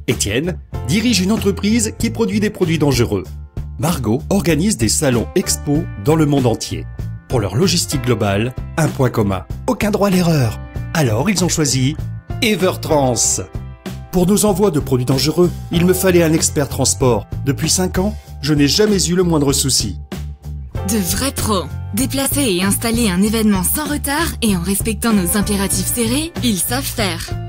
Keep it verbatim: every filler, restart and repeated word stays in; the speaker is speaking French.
Étienne dirige une entreprise qui produit des produits dangereux. Margot organise des salons expo dans le monde entier. Pour leur logistique globale, un point commun, aucun droit à l'erreur. Alors ils ont choisi Evertrans. Pour nos envois de produits dangereux, il me fallait un expert transport. Depuis cinq ans, je n'ai jamais eu le moindre souci. De vrais pros. Déplacer et installer un événement sans retard et en respectant nos impératifs serrés, ils savent faire.